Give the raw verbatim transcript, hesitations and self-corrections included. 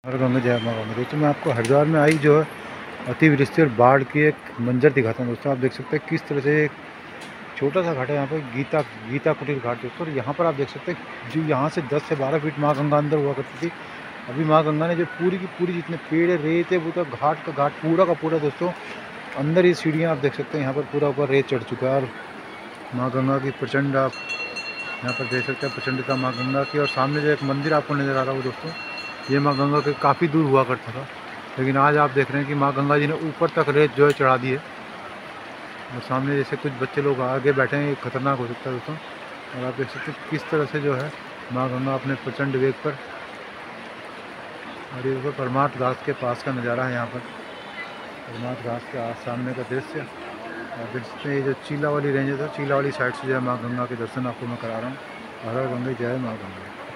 हर गंगा जय माँ गंगा। दोस्तों मैं आपको हरिद्वार में आई जो है अतिवृष्टि और बाढ़ की एक मंजर दिखाता हूँ। दोस्तों आप देख सकते हैं किस तरह से एक छोटा सा घाट है यहाँ पर, गीता गीता कुटीर घाट। दोस्तों और यहाँ पर आप देख सकते हैं जो यहाँ से दस से बारह फीट माँ गंगा अंदर हुआ करती थी। अभी माँ गंगा ने जो पूरी की पूरी जितने पेड़ रेत है वो तो घाट का घाट पूरा का पूरा दोस्तों अंदर ये सीढ़ियाँ आप देख सकते हैं यहाँ पर पूरा ऊपर रेत चढ़ चुका है। और माँ गंगा की प्रचंड आप यहाँ पर देख सकते हैं प्रचंडता माँ गंगा की। और सामने जो एक मंदिर आपको नज़र आ रहा है वो दोस्तों ये माँ गंगा के काफ़ी दूर हुआ करता था, लेकिन आज आप देख रहे हैं कि माँ गंगा जी ने ऊपर तक रेत जो है चढ़ा दी है। और सामने जैसे कुछ बच्चे लोग आगे बैठे हैं, ये खतरनाक हो सकता है दोस्तों। और आप देख सकते हैं किस तरह से जो है माँ गंगा अपने प्रचंड वेग पर। और ये परमार्थ घाट के पास का नज़ारा है, यहाँ पर परमार्थ घाट के सामने का दृश्य आप देख सकते हैं। ये जो चीला वाली रेंज है तो चीला वाली साइड से जो है माँ गंगा के दर्शन आपको मैं करा रहा हूँ। हर हर गंगे जय माँ गंगा।